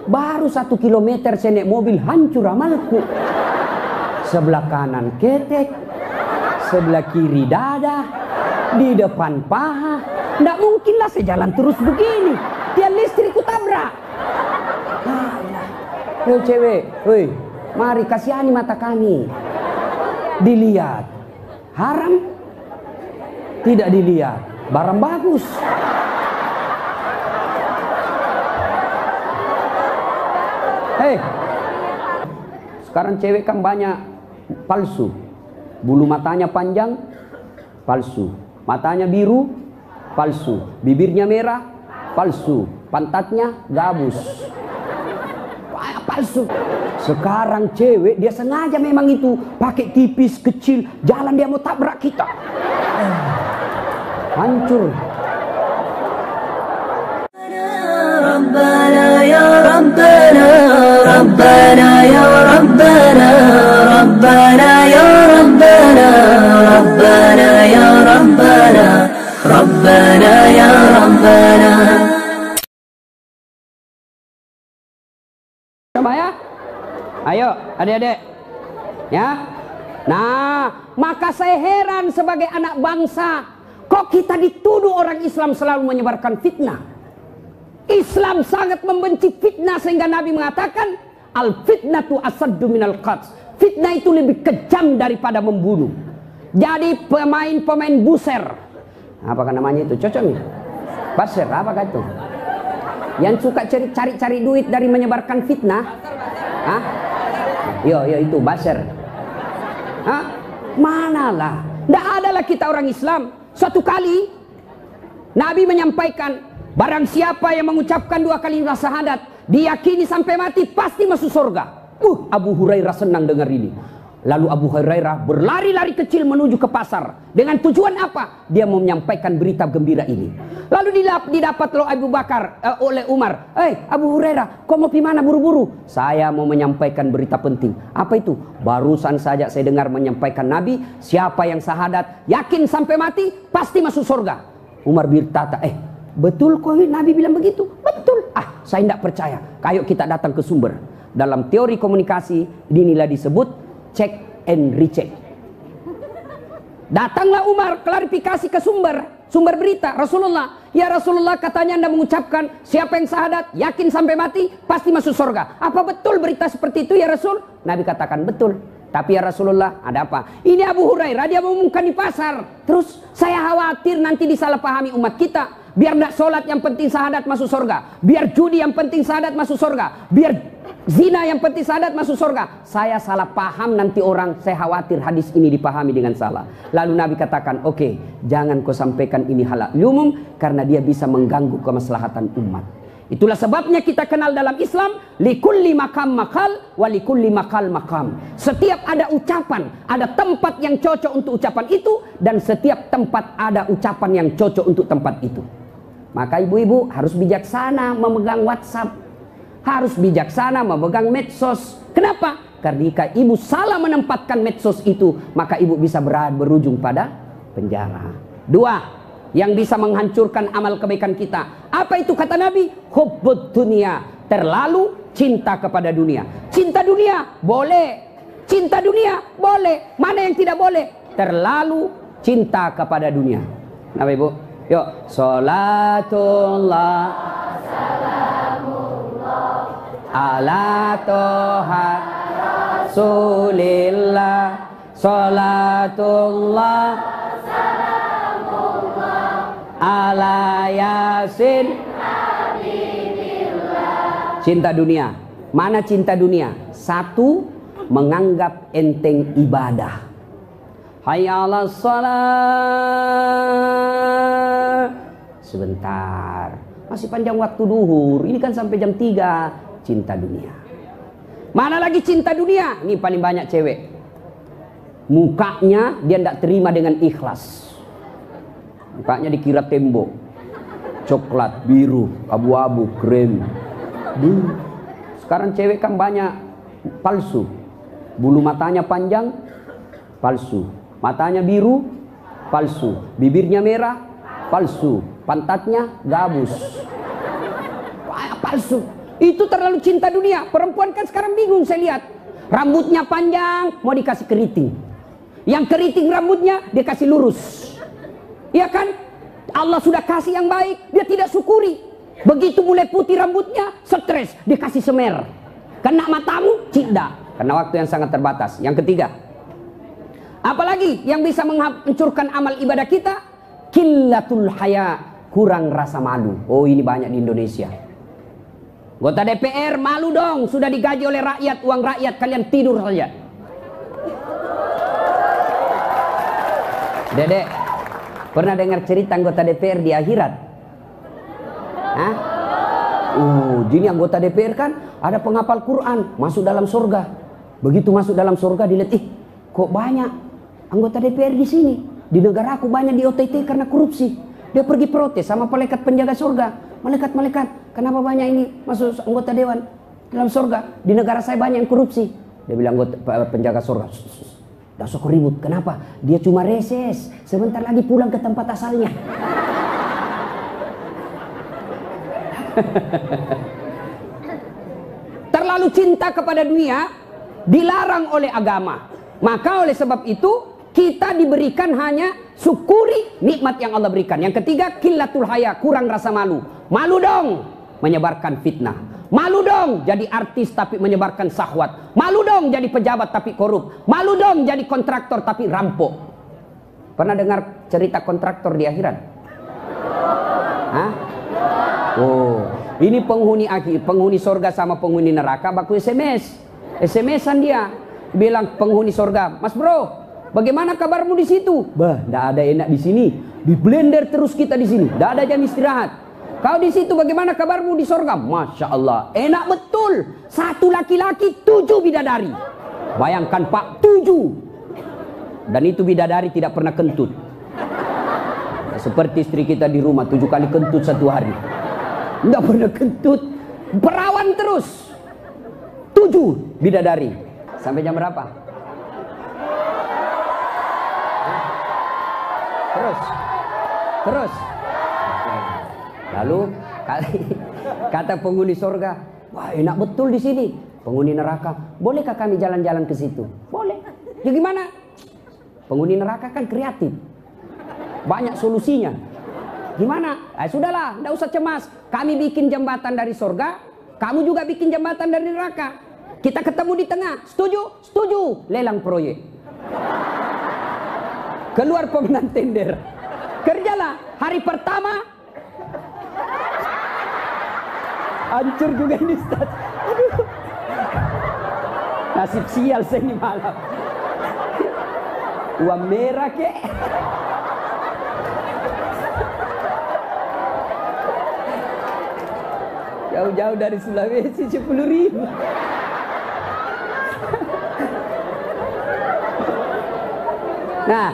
Baru 1 kilometer saya naik mobil, hancur amalku. Sebelah kanan ketek, sebelah kiri dada, di depan paha. Nggak mungkinlah saya jalan terus begini. Tiang listrik ku tabrak. Hei cewek, hei, mari kasihani mata kami. Dilihat, haram? Tidak dilihat, barang bagus. Hei, sekarang cewek kan banyak palsu. Bulu matanya panjang, palsu. Matanya biru, palsu. Bibirnya merah, palsu. Pantatnya gabus, palsu. Sekarang cewek dia sengaja memang itu pakai tipis kecil, jalan dia mau tabrak kita. Hancur. Rabbana ya Rabbana, Rabbana ya Rabbana, Rabbana ya Rabbana, Rabbana ya Rabbana, Rabbana ya Rabbana. Coba ya. Ayo adik-adik. Ya. Nah, maka saya heran sebagai anak bangsa, kok kita dituduh orang Islam selalu menyebarkan fitnah. Islam sangat membenci fitnah sehingga Nabi mengatakan al-fitnatu asaddu minal qatl. Fitnah itu lebih kejam daripada membunuh. Jadi pemain buser, apakah namanya itu? Cocok nih? Baser, apakah itu? Yang suka cari duit dari menyebarkan fitnah. Hah? Yo itu baser. Hah? Manalah. Tidak adalah kita orang Islam. Suatu kali Nabi menyampaikan, barang siapa yang mengucapkan 2 kalimat syahadat, diyakini sampai mati pasti masuk surga. Abu Hurairah senang dengar ini. Lalu Abu Hurairah berlari-lari kecil menuju ke pasar. Dengan tujuan apa? Dia mau menyampaikan berita gembira ini. Lalu didapat oleh Abu Bakar, oleh Umar. Abu Hurairah, kau mau pi mana buru-buru? Saya mau menyampaikan berita penting. Apa itu? Barusan saja saya dengar menyampaikan Nabi, siapa yang syahadat, yakin sampai mati, pasti masuk surga. Umar berkata, betul kok Nabi bilang begitu? Betul. Saya tidak percaya. Kayo kita datang ke sumber. Dalam teori komunikasi, inilah disebut check and recheck. Datanglah Umar klarifikasi ke sumber berita. Rasulullah, ya Rasulullah katanya Anda mengucapkan siapa yang syahadat, yakin sampai mati, pasti masuk surga. Apa betul berita seperti itu ya Rasul? Nabi katakan betul. Tapi ya Rasulullah, ada apa? Ini Abu Hurairah, dia mengumumkan di pasar. Terus saya khawatir nanti disalahpahami umat kita. Biar tidak sholat yang penting syahadat masuk surga. Biar judi yang penting syahadat masuk surga. Biar zina yang penting syahadat masuk surga. Saya salah paham nanti orang, saya khawatir hadis ini dipahami dengan salah. Lalu Nabi katakan, oke, jangan kau sampaikan ini halal umum, karena dia bisa mengganggu kemaslahatan umat. Itulah sebabnya kita kenal dalam Islam, likulli makam makal, wa likulli makal makam. Setiap ada ucapan, ada tempat yang cocok untuk ucapan itu, dan setiap tempat ada ucapan yang cocok untuk tempat itu. Maka ibu-ibu harus bijaksana memegang WhatsApp, harus bijaksana memegang medsos. Kenapa? Karena jika ibu salah menempatkan medsos itu, maka ibu bisa berujung pada penjara. 2, yang bisa menghancurkan amal kebaikan kita. Apa itu kata Nabi? Hubbud dunia, terlalu cinta kepada dunia. Cinta dunia boleh, cinta dunia boleh. Mana yang tidak boleh? Terlalu cinta kepada dunia. Kenapa ibu? Yuk, sholatullah salamullah ala toha rasulillah, sholatullah salamullah ala yasin habibillah. Cinta dunia. Mana cinta dunia? 1, menganggap enteng ibadah. Hayya 'alas shalah. Sebentar, masih panjang waktu duhur. Ini kan sampai jam 3. Cinta dunia. Mana lagi cinta dunia? Ini paling banyak cewek. Mukanya dia tidak terima dengan ikhlas. Mukanya dikira tembok, coklat, biru, abu-abu, krem. Sekarang cewek kan banyak palsu. Bulu matanya panjang, palsu. Matanya biru, palsu. Bibirnya merah, palsu. Pantatnya gabus, palsu. Itu terlalu cinta dunia. Perempuan kan sekarang bingung saya lihat. Rambutnya panjang, mau dikasih keriting. Yang keriting rambutnya, dia kasih lurus. Iya kan? Allah sudah kasih yang baik, dia tidak syukuri. Begitu mulai putih rambutnya, stres, dia kasih semer. Kena matamu, cinta. Karena waktu yang sangat terbatas. Yang ketiga, apalagi yang bisa menghancurkan amal ibadah kita? Qillatul haya, kurang rasa malu. Oh, ini banyak di Indonesia. Anggota DPR malu dong, sudah digaji oleh rakyat, uang rakyat, kalian tidur saja. Dedek, pernah dengar cerita anggota DPR di akhirat? Hah? Jadi anggota DPR kan ada penghafal Quran, masuk dalam surga. Begitu masuk dalam surga dilihat, kok banyak anggota DPR di sini? Di negara aku banyak di OTT karena korupsi. Dia pergi protes sama malaikat penjaga surga. Malaikat, kenapa banyak ini masuk anggota dewan dalam surga? Di negara saya banyak yang korupsi. Dia bilang penjaga surga, dah sok ribut. Kenapa? Dia cuma reses. Sebentar lagi pulang ke tempat asalnya. Terlalu cinta kepada dunia dilarang oleh agama. Maka oleh sebab itu kita diberikan hanya syukuri nikmat yang Allah berikan. Yang ketiga, qillatul haya, kurang rasa malu. Malu dong menyebarkan fitnah. Malu dong jadi artis tapi menyebarkan syahwat. Malu dong jadi pejabat tapi korup. Malu dong jadi kontraktor tapi rampok. Pernah dengar cerita kontraktor di akhirat? Hah? Oh, ini penghuni surga sama penghuni neraka baku SMS-an dia. Bilang penghuni surga, "Mas bro, bagaimana kabarmu di situ?" "Bah, enggak ada enak di sini. Di blender terus kita di sini. Enggak ada jam istirahat." "Kau di situ bagaimana kabarmu di surga?" "Masya Allah, enak betul. Satu laki-laki, 7 bidadari." Bayangkan Pak, 7. Dan itu bidadari tidak pernah kentut. Seperti istri kita di rumah, 7 kali kentut satu hari. Enggak pernah kentut. Perawan terus. 7 bidadari. Sampai jam berapa? Terus. Lalu kata penghuni surga, "Wah, enak betul di sini." Penghuni neraka, "Bolehkah kami jalan-jalan ke situ?" "Boleh." "Ya gimana?" Penghuni neraka kan kreatif, banyak solusinya. "Gimana?" "Sudahlah, enggak usah cemas. Kami bikin jembatan dari surga, kamu juga bikin jembatan dari neraka. Kita ketemu di tengah. Setuju?" "Setuju." Lelang proyek. Keluar pemenang tender. Kerjalah. Hari pertama hancur juga ini, Ustaz. Aduh. Nasib sial saya ini malam. Uang merah kek. Jauh-jauh dari Sulawesi 10.000. Nah,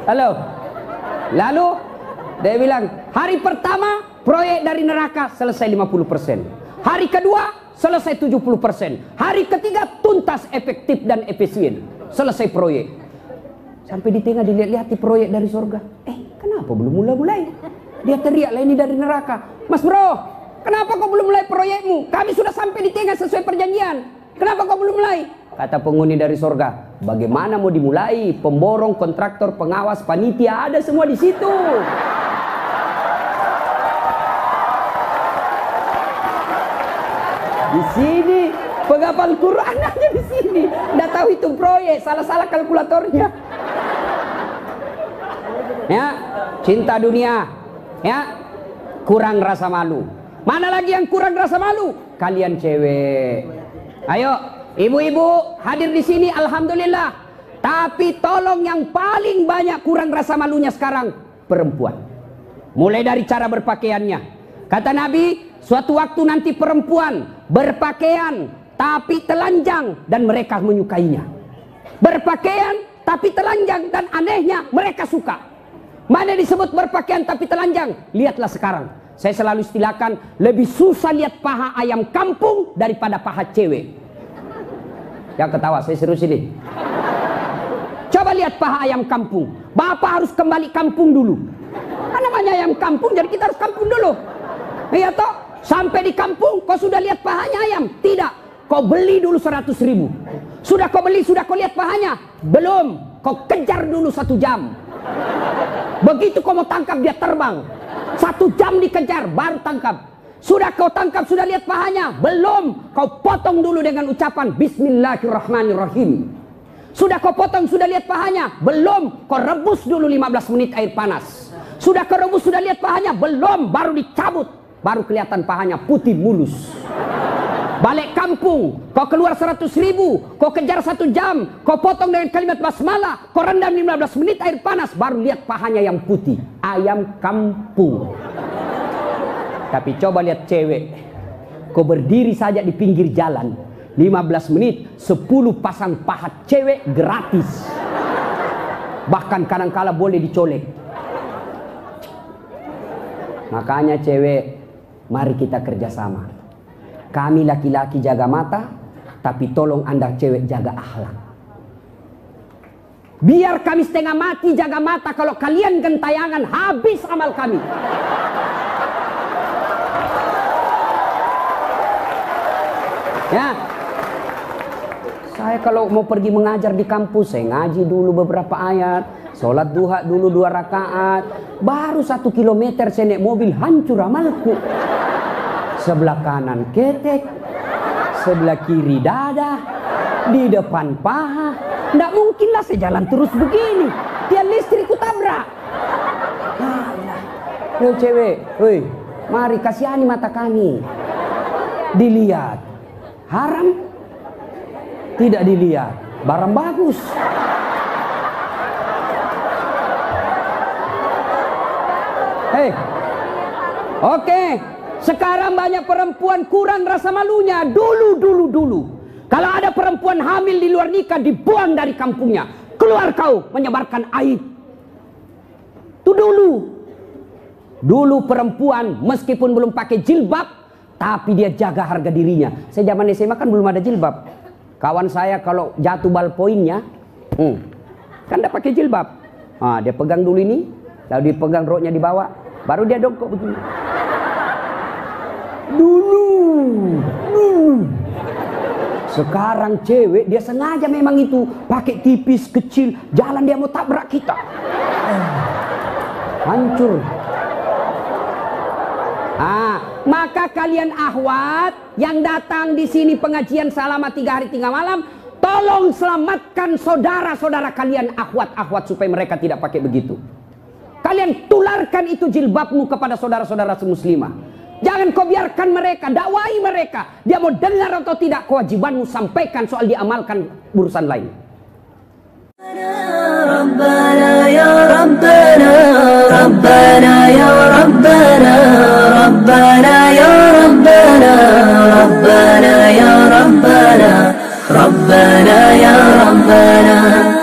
lalu dia bilang, hari pertama proyek dari neraka selesai 50%. Hari kedua selesai 70%. Hari ketiga tuntas, efektif dan efisien. Selesai proyek. Sampai di tengah dilihat-lihat di proyek dari surga. Kenapa belum mulai-mulai? Dia teriak, "Lah ini dari neraka." "Mas bro, kenapa kau belum mulai proyekmu? Kami sudah sampai di tengah sesuai perjanjian. Kenapa kau belum mulai?" Kata penghuni dari surga, "Bagaimana mau dimulai? Pemborong, kontraktor, pengawas, panitia, ada semua di situ." Di sini penghafal Quran aja di sini. Nggak tahu hitung proyek, salah-salah kalkulatornya. Ya, cinta dunia, ya, kurang rasa malu. Mana lagi yang kurang rasa malu? Kalian cewek. Ayo, ibu-ibu hadir di sini, alhamdulillah. Tapi tolong yang paling banyak kurang rasa malunya sekarang perempuan. Mulai dari cara berpakaiannya. Kata Nabi, suatu waktu nanti perempuan berpakaian tapi telanjang dan mereka menyukainya. Berpakaian tapi telanjang dan anehnya mereka suka. Mana disebut berpakaian tapi telanjang? Lihatlah sekarang. Saya selalu istilahkan, lebih susah lihat paha ayam kampung daripada paha cewek. Yang ketawa, saya serius ini. Coba lihat paha ayam kampung. Bapak harus kembali kampung dulu. Kan namanya ayam kampung, jadi kita harus kampung dulu. Iya toh? Sampai di kampung, kau sudah lihat pahanya ayam? Tidak. Kau beli dulu 100.000. Sudah kau beli, sudah kau lihat pahanya? Belum. Kau kejar dulu 1 jam. Begitu kau mau tangkap, dia terbang. 1 jam dikejar, baru tangkap. Sudah kau tangkap, sudah lihat pahanya? Belum. Kau potong dulu dengan ucapan Bismillahirrahmanirrahim. Sudah kau potong, sudah lihat pahanya? Belum. Kau rebus dulu 15 menit air panas. Sudah kau rebus, sudah lihat pahanya? Belum. Baru dicabut. Baru kelihatan pahanya putih mulus. Balik kampung, kau keluar 100.000, kau kejar 1 jam, kau potong dengan kalimat basmalah, kau rendam 15 menit air panas, baru lihat pahanya yang putih. Ayam kampung. Tapi coba lihat cewek, kau berdiri saja di pinggir jalan 15 menit 10 pasang pahat cewek gratis, bahkan kadang-kala boleh dicolek. Makanya cewek, mari kita kerjasama. Kami laki-laki jaga mata, tapi tolong Anda cewek jaga akhlak. Biar kami setengah mati jaga mata, kalau kalian gentayangan habis amal kami. Ya, saya kalau mau pergi mengajar di kampus, saya ngaji dulu beberapa ayat, sholat duha dulu 2 rakaat, baru 1 kilometer saya naik mobil, hancur amalku. Sebelah kanan ketek, sebelah kiri dada, di depan paha. Nggak mungkinlah saya jalan terus begini, tiang listrik ku tabrak. Yo cewek, woi, mari kasihani mata kami. Dilihat, haram? Tidak dilihat, barang bagus. Hei, oke. Sekarang banyak perempuan kurang rasa malunya. Dulu. Kalau ada perempuan hamil di luar nikah, dibuang dari kampungnya. Keluar kau menyebarkan aib. Itu dulu. Dulu perempuan meskipun belum pakai jilbab, tapi dia jaga harga dirinya. Saya zaman SMA kan belum ada jilbab. Kawan saya kalau jatuh ballpointnya, kan tidak pakai jilbab. Dia pegang dulu ini, lalu dipegang roknya di bawah, baru dia dongkok begini. Dulu. Sekarang cewek dia sengaja memang itu pakai tipis kecil, jalan dia mau tabrak kita. Hancur. Maka kalian akhwat yang datang di sini pengajian selama 3 hari 3 malam, tolong selamatkan saudara-saudara kalian akhwat-akhwat supaya mereka tidak pakai begitu. Kalian tularkan itu jilbabmu kepada saudara-saudara semuslimah. Jangan kau biarkan mereka, dakwai mereka. Dia mau dengar atau tidak, kewajibanmu sampaikan, soal diamalkan urusan lain. ربنا يا ربنا ربنا يا ربنا ربنا يا ربنا ربنا يا ربنا ربنا يا ربنا